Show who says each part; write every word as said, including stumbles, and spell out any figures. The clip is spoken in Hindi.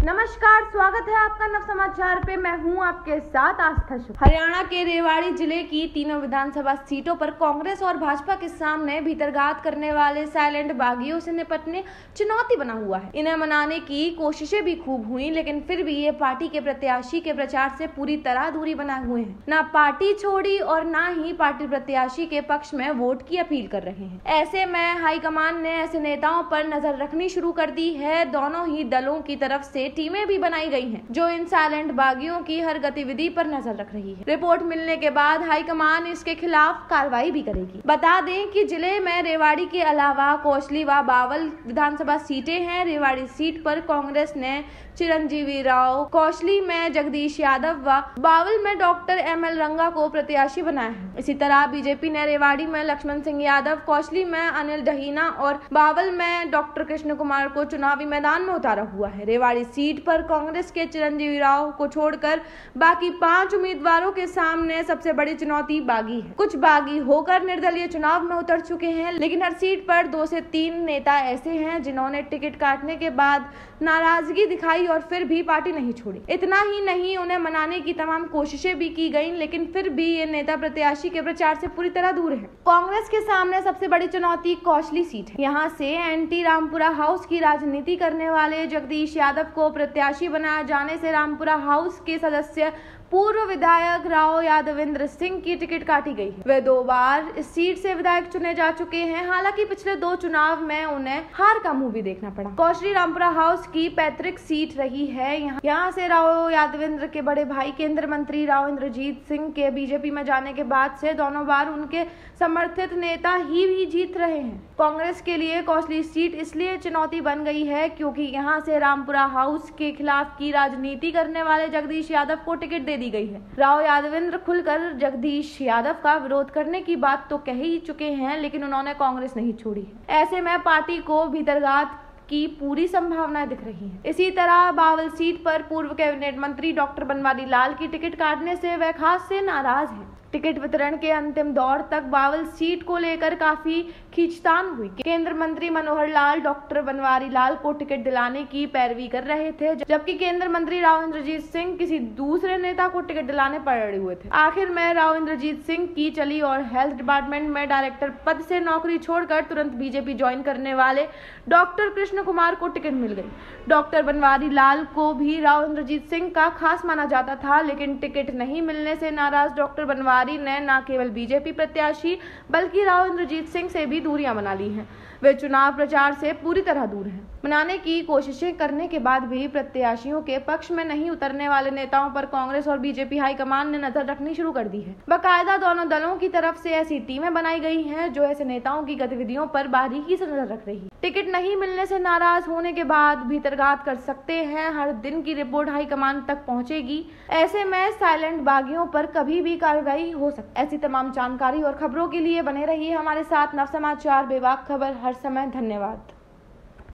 Speaker 1: नमस्कार, स्वागत है आपका नव समाचार पे। मैं हूं आपके साथ आस्था शुक्ला। हरियाणा के रेवाड़ी जिले की तीनों विधानसभा सीटों पर कांग्रेस और भाजपा के सामने भीतरघात करने वाले साइलेंट बागियों से निपटने चुनौती बना हुआ है। इन्हें मनाने की कोशिशें भी खूब हुई, लेकिन फिर भी ये पार्टी के प्रत्याशी के प्रचार से पूरी तरह दूरी बनाए हुए हैं। न पार्टी छोड़ी और न ही पार्टी प्रत्याशी के पक्ष में वोट की अपील कर रहे हैं। ऐसे में हाईकमान ने ऐसे नेताओं पर नजर रखनी शुरू कर दी है। दोनों ही दलों की तरफ से टीमें भी बनाई गई हैं, जो इन साइलेंट बागियों की हर गतिविधि पर नजर रख रही है। रिपोर्ट मिलने के बाद हाईकमान इसके खिलाफ कार्रवाई भी करेगी। बता दें कि जिले में रेवाड़ी के अलावा कोसली व बावल विधानसभा सीटें हैं। रेवाड़ी सीट पर कांग्रेस ने चिरंजीवी राव, कोसली में जगदीश यादव व बावल में डॉक्टर एम एल रंगा को प्रत्याशी बनाया है। इसी तरह बीजेपी ने रेवाड़ी में लक्ष्मण सिंह यादव, कोसली में अनिल दहीना और बावल में डॉक्टर कृष्ण कुमार को चुनावी मैदान में उतारा हुआ है। रेवाड़ी सीट पर कांग्रेस के चिरंजीवी राव को छोड़कर बाकी पांच उम्मीदवारों के सामने सबसे बड़ी चुनौती बागी है। कुछ बागी होकर निर्दलीय चुनाव में उतर चुके हैं, लेकिन हर सीट पर दो से तीन नेता ऐसे हैं जिन्होंने टिकट काटने के बाद नाराजगी दिखाई और फिर भी पार्टी नहीं छोड़ी। इतना ही नहीं, उन्हें मनाने की तमाम कोशिशें भी की गईं, लेकिन फिर भी ये नेता प्रत्याशी के प्रचार से पूरी तरह दूर है। कांग्रेस के सामने सबसे बड़ी चुनौती कोसली सीट है। यहाँ से एंटी रामपुरा हाउस की राजनीति करने वाले जगदीश यादव को प्रत्याशी बनाया जाने से रामपुरा हाउस के सदस्य पूर्व विधायक राव यादवेंद्र सिंह की टिकट काटी गई है। वे दो बार इस सीट से विधायक चुने जा चुके हैं। हालांकि पिछले दो चुनाव में उन्हें हार का मुंह भी देखना पड़ा। कोसली रामपुरा हाउस की पैतृक सीट रही है। यहाँ से राव यादवेंद्र के बड़े भाई केंद्र मंत्री राव इंद्रजीत सिंह के बीजेपी में जाने के बाद से दोनों बार उनके समर्थित नेता ही भी जीत रहे हैं। कांग्रेस के लिए कोसली सीट इसलिए चुनौती बन गई है क्योंकि यहाँ से रामपुरा हाउस के खिलाफ की राजनीति करने वाले जगदीश यादव को टिकट दे दी गई है। राव यादवेंद्र खुलकर जगदीश यादव का विरोध करने की बात तो कह ही चुके हैं, लेकिन उन्होंने कांग्रेस नहीं छोड़ी है। ऐसे में पार्टी को भीतरघात की पूरी संभावना दिख रही है। इसी तरह बावल सीट पर पूर्व कैबिनेट मंत्री डॉक्टर बनवारी लाल की टिकट काटने से वह खास से नाराज हैं। टिकट वितरण के अंतिम दौर तक बावल सीट को लेकर काफी खींचतान हुई। केंद्र मंत्री मनोहर लाल डॉक्टर बनवारी लाल को टिकट दिलाने की पैरवी कर रहे थे, जबकि केंद्र मंत्री राव इंद्रजीत सिंह किसी दूसरे नेता को टिकट दिलाने पर अड़े हुए थे। आखिर में राव इंद्रजीत सिंह की चली और हेल्थ डिपार्टमेंट में डायरेक्टर पद से नौकरी छोड़कर तुरंत बीजेपी ज्वाइन करने वाले डॉक्टर कृष्ण कुमार को टिकट मिल गई। डॉक्टर बनवारी लाल को भी राव इंद्रजीत सिंह का खास माना जाता था, लेकिन टिकट नहीं मिलने से नाराज डॉक्टर बनवारी ने न केवल बीजेपी प्रत्याशी बल्कि राव इंद्रजीत सिंह से भी दूरियां बना ली हैं। वे चुनाव प्रचार से पूरी तरह दूर हैं। मनाने की कोशिशें करने के बाद भी प्रत्याशियों के पक्ष में नहीं उतरने वाले नेताओं पर कांग्रेस और बीजेपी हाईकमान ने नजर रखनी शुरू कर दी है। बाकायदा दोनों दलों की तरफ से ऐसी टीमें बनाई गई हैं जो ऐसे नेताओं की गतिविधियों पर बारीकी से नजर रख रही है। टिकट नहीं मिलने से नाराज होने के बाद भीतरघात कर सकते हैं। हर दिन की रिपोर्ट हाईकमान तक पहुंचेगी। ऐसे में साइलेंट बागियों पर कभी भी कार्रवाई हो सकती है। ऐसी तमाम जानकारी और खबरों के लिए बने रहिए हमारे साथ। नव समाचार, बेबाक खबर हर समय। धन्यवाद।